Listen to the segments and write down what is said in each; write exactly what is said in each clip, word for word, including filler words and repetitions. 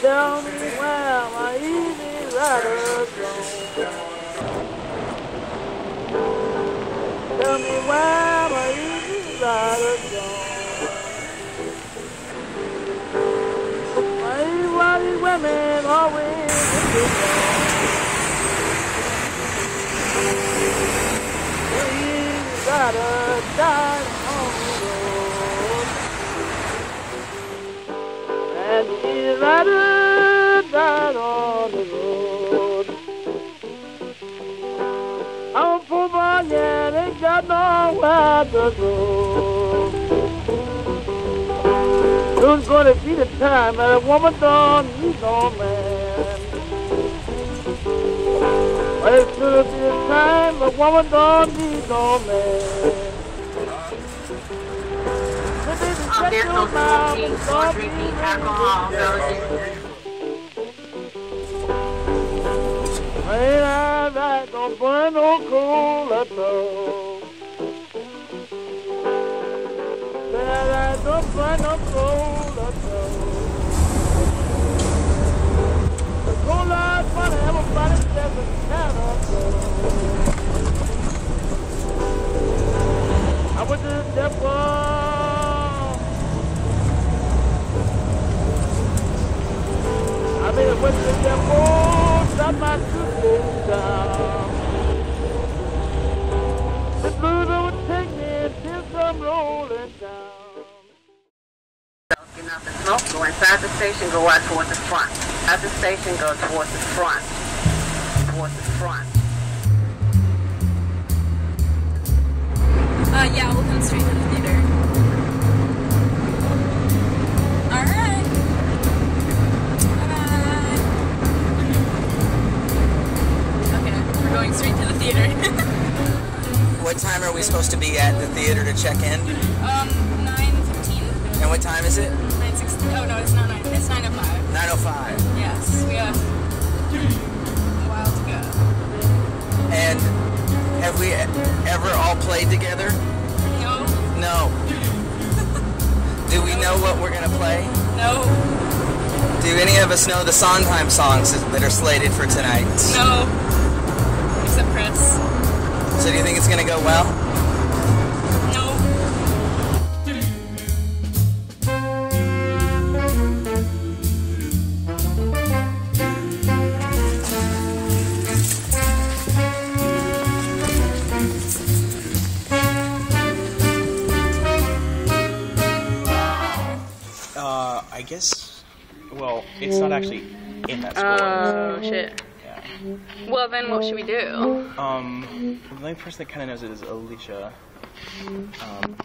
Tell me where my easy rider gone. Tell me where my easy rider gone. Why these women always get down? The easy rider died on the road. And the easy rider died on the road. I'm a poor boy, yeah, ain't got nowhere to go. Soon's gonna be the time that a woman don't need no man. Well, it's gonna be the time a woman don't need no man. Um, there's no smoking or drinking alcohol, so ain't I right, don't burn no coal at all. Ain't I don't burn no coal at all. The coal light funny, everybody says it's kind of cold. I went to the devil. I mean, I went to the devil, shot my suitcase down. The blues would take me until I'm rolling down. get up and smoke, go inside the station, go out towards the front. Out the station, go towards the front. Towards the front. Uh, yeah, we'll come straight to the theater. Alright. Bye-bye. Okay, we're going straight to the theater. What time are we supposed to be at the theater to check in? Um, nine fifteen. And what time is it? nine sixteen. Oh, no, it's not nine. It's nine oh five. nine oh five. Yes, we have a while to go. And have we ever all played together? No. No. Do we know what we're going to play? No. Do any of us know the Sondheim songs that are slated for tonight? No. Except Chris. So do you think it's going to go well? No. Uh, I guess, well, it's not actually in that score. Oh, shit. Yeah. Well, then what should we do? Um, the only person that kind of knows it is Alicia. Um,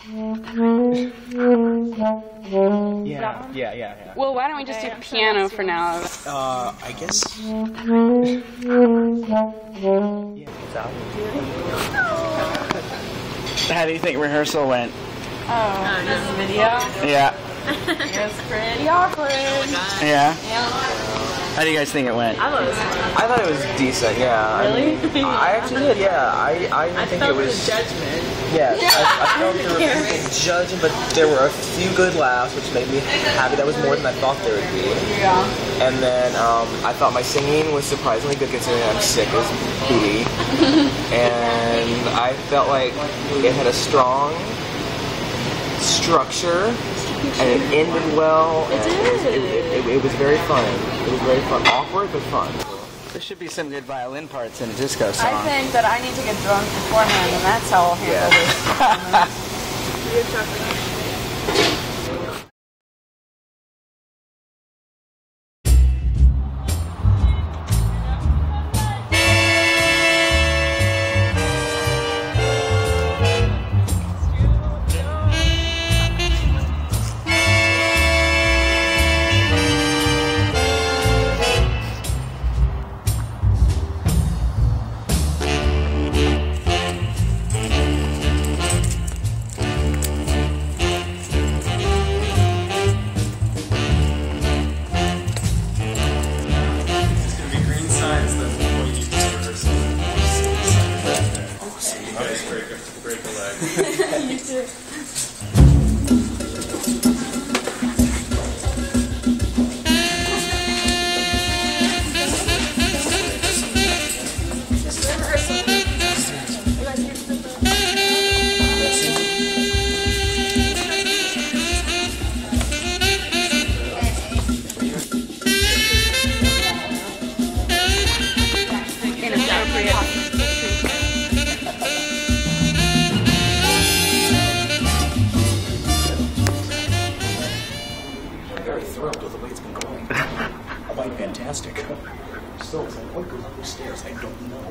yeah, yeah, yeah, yeah. Well, why don't we just do piano for now? Uh, I guess. How do you think rehearsal went? Oh, this video? Yeah. It was pretty awkward. Yeah. Yeah. How do you guys think it went? I thought it was fun. I thought it was decent, yeah. Really? I, mean, I actually did, yeah. I, I, I think felt it was. the judgment. Yes, I, I felt there was judging, but there were a few good laughs, which made me happy. That was more than I thought there would be. Yeah. And then um, I thought my singing was surprisingly good considering I'm sick as booty. And I felt like it had a strong structure, and it ended well. It and did. It was, it, it, it, it was very fun. It was very fun. Awkward, but fun. There should be some good violin parts in a disco song. I think that I need to get drunk beforehand, and that's how I'll handle this. You're chocolate. thrilled with the way it's been going. Quite fantastic. Still, what goes up the stairs? I don't know.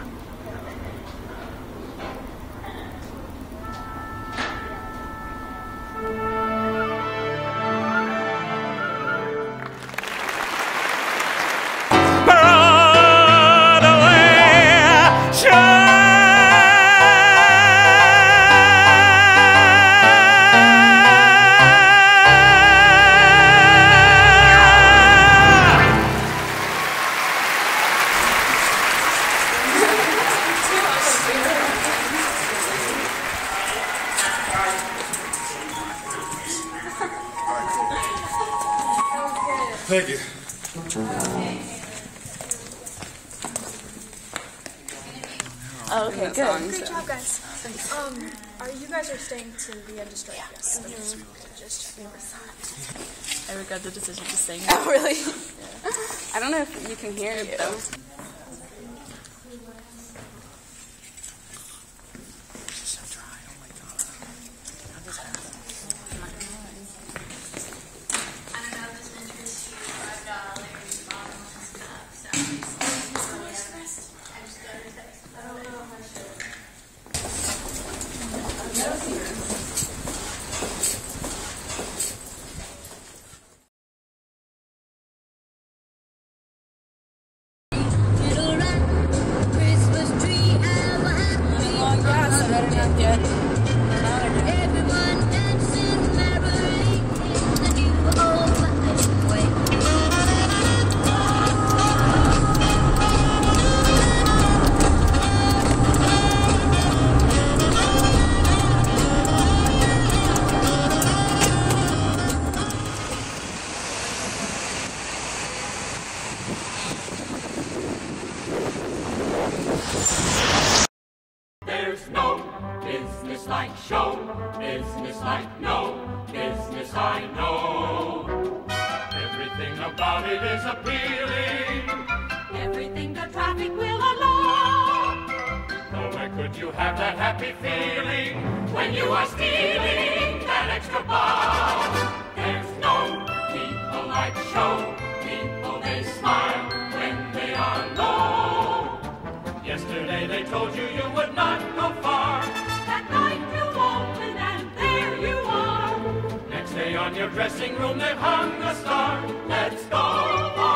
Thank you. Oh, okay, good. Great job, guys. Um, are you guys are staying to the end of strike? Yes. Mm-hmm. Just I regret the decision to sing. Oh, really? Yeah. I don't know if you can hear it, though. There's no business like show, business like no business I know. Everything about it is appealing, everything the traffic will allow. Nowhere could you have that happy feeling when you are stealing that extra bow. There's no people like show, people they smile when they are low. Yesterday they told you you would not go far. That night you open and there you are. Next day on your dressing room they've hung a star. Let's go.